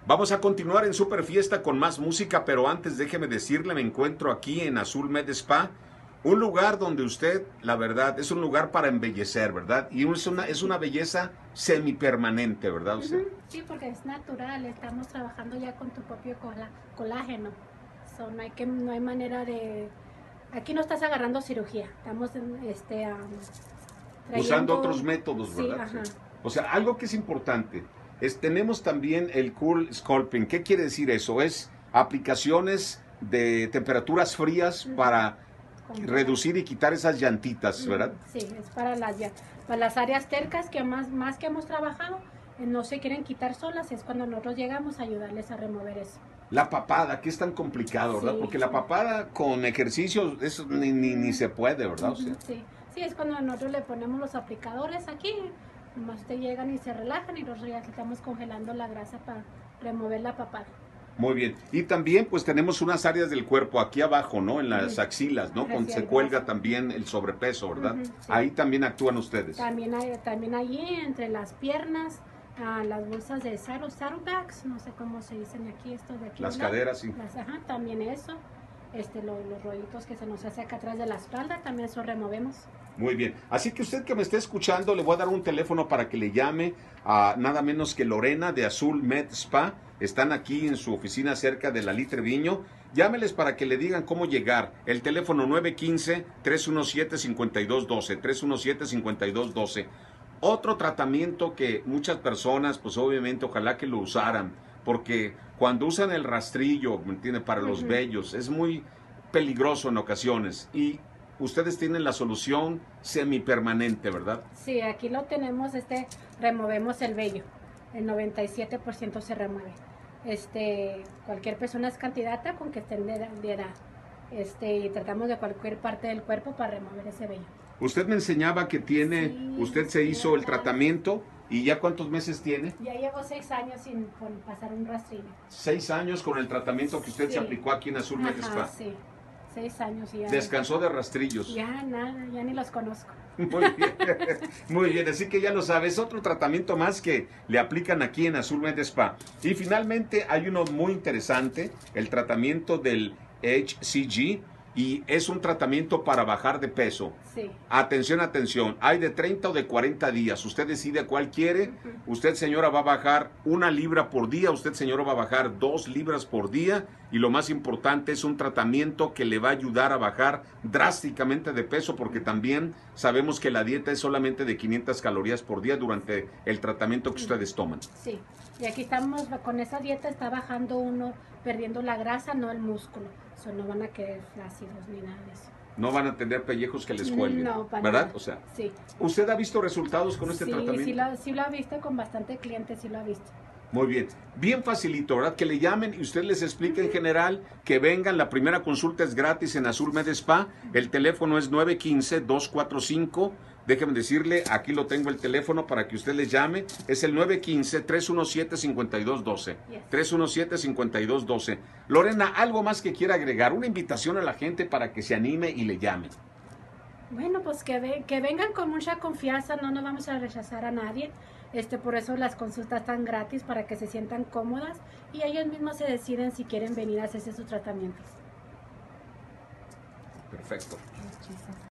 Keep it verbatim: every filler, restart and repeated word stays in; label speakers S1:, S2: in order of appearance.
S1: Vamos a continuar en Super Fiesta con más música, pero antes déjeme decirle, me encuentro aquí en Azul Med Spa, un lugar donde usted, la verdad, es un lugar para embellecer, ¿verdad? Y es una, es una belleza semipermanente, ¿verdad usted?
S2: Ujú, sí, porque es natural, estamos trabajando ya con tu propio cola- colágeno. So, no hay que, no hay manera de... Aquí no estás agarrando cirugía, estamos en, este, am,
S1: Usando
S2: trayendo...
S1: otros métodos,
S2: Sí,
S1: ¿verdad? Sí.
S2: ajá.
S1: O sea, algo que es importante, es, tenemos también el Cool Sculpting. ¿Qué quiere decir eso? Es aplicaciones de temperaturas frías
S2: Ujú.
S1: para
S2: Con-
S1: reducir y quitar esas llantitas,
S2: Ujú,
S1: ¿verdad?
S2: sí, es para las, ya- para las áreas tercas que más, más que hemos trabajado, eh, no se quieren quitar solas, es cuando nosotros llegamos a ayudarles a remover eso.
S1: La papada, que es tan complicado, ¿verdad?
S2: Sí,
S1: Porque la papada con ejercicios, eso ni, ni, ni se puede, ¿verdad? O sea,
S2: ujú, sí, sí, es cuando nosotros le ponemos los aplicadores aquí, nomás te llegan y se relajan y nosotros ya estamos congelando la grasa para remover la papada.
S1: muy bien. Y también, pues tenemos unas áreas del cuerpo aquí abajo, ¿no? En las
S2: Ujú.
S1: axilas, ¿no? Donde
S2: Hacia
S1: se
S2: el
S1: cuelga
S2: brazo.
S1: también el sobrepeso, ¿verdad?
S2: Ujú, sí.
S1: Ahí también actúan ustedes.
S2: También hay, también allí entre las piernas, ah, las bolsas de saddle, saddlebags, no sé cómo se dicen aquí, esto de aquí.
S1: Las
S2: ¿verdad?
S1: caderas, sí.
S2: Las, ajá, también eso. Este, lo- los rollitos que se nos hace acá atrás de la espalda, también eso removemos.
S1: Muy bien. Así que usted que me esté escuchando, le voy a dar un teléfono para que le llame a nada menos que Lorena de Azul Med Spa. Están aquí en su oficina cerca de la Litre Viño. Llámeles para que le digan cómo llegar. El teléfono nueve uno cinco, tres uno siete, cinco dos uno dos, tres uno siete, cinco dos uno dos. Otro tratamiento que muchas personas, pues obviamente, ojalá que lo usaran, porque cuando usan el rastrillo, ¿me entiende? Para los
S2: Ujú.
S1: vellos, es muy peligroso en ocasiones. Y ustedes tienen la solución semipermanente, ¿verdad?
S2: Sí, aquí lo tenemos, este, removemos el vello. El noventa y siete por ciento se remueve. Este, cualquier persona es candidata con que estén de, edad- de edad. Este, y tratamos de cualquier parte del cuerpo para remover ese vello.
S1: Usted me enseñaba que tiene,
S2: Sí,
S1: usted se
S2: sí,
S1: hizo el
S2: ajá.
S1: tratamiento y ya cuántos meses tiene.
S2: Ya llevo seis años sin con- pasar un rastrillo.
S1: Seis años con el tratamiento que usted
S2: Sí.
S1: se aplicó aquí en Azul Med
S2: Ajá,
S1: Spa.
S2: sí. Seis años y ya.
S1: Descansó de rastrillos.
S2: Ya nada, ya ni los conozco.
S1: Muy bien, muy bien, así que ya lo sabes, otro tratamiento más que le aplican aquí en Azul Med Spa. Y finalmente hay uno muy interesante, el tratamiento del H C G, y es un tratamiento para bajar de peso.
S2: Sí.
S1: Atención, atención, hay de treinta o de cuarenta días, usted decide cuál quiere.
S2: Ujú.
S1: Usted, señora, va a bajar una libra por día, usted, señora, va a bajar dos libras por día, y lo más importante es un tratamiento que le va a ayudar a bajar drásticamente de peso, porque también sabemos que la dieta es solamente de quinientas calorías por día durante el tratamiento que ustedes toman.
S2: Sí. Y aquí estamos, con esa dieta está bajando uno, perdiendo la grasa, no el músculo. Eso no van a quedar flácidos ni nada de eso.
S1: No van a tener pellejos que les cuelguen,
S2: No, para
S1: ¿verdad?
S2: nada.
S1: O sea,
S2: Sí.
S1: ¿usted ha visto resultados con este
S2: Sí,
S1: tratamiento?
S2: sí, lo, sí lo ha visto con bastante clientes, sí lo ha visto.
S1: Muy bien, bien facilito, ¿verdad? Que le llamen y usted les explique en general, que vengan, la primera consulta es gratis en Azul Med Spa, el teléfono es nueve uno cinco, dos cuatro cinco, déjenme decirle, aquí lo tengo el teléfono para que usted les llame, es el nueve uno cinco, tres uno siete, cinco dos uno dos,
S2: Yes.
S1: tres uno siete, cinco dos uno dos. Lorena, ¿algo más que quiera agregar? Una invitación a la gente para que se anime y le llame.
S2: Bueno, pues que, ve- que vengan con mucha confianza, no nos vamos a rechazar a nadie. Este, por eso las consultas están gratis para que se sientan cómodas y ellos mismos se deciden si quieren venir a hacerse sus tratamientos.
S1: Perfecto.
S2: Muchísimas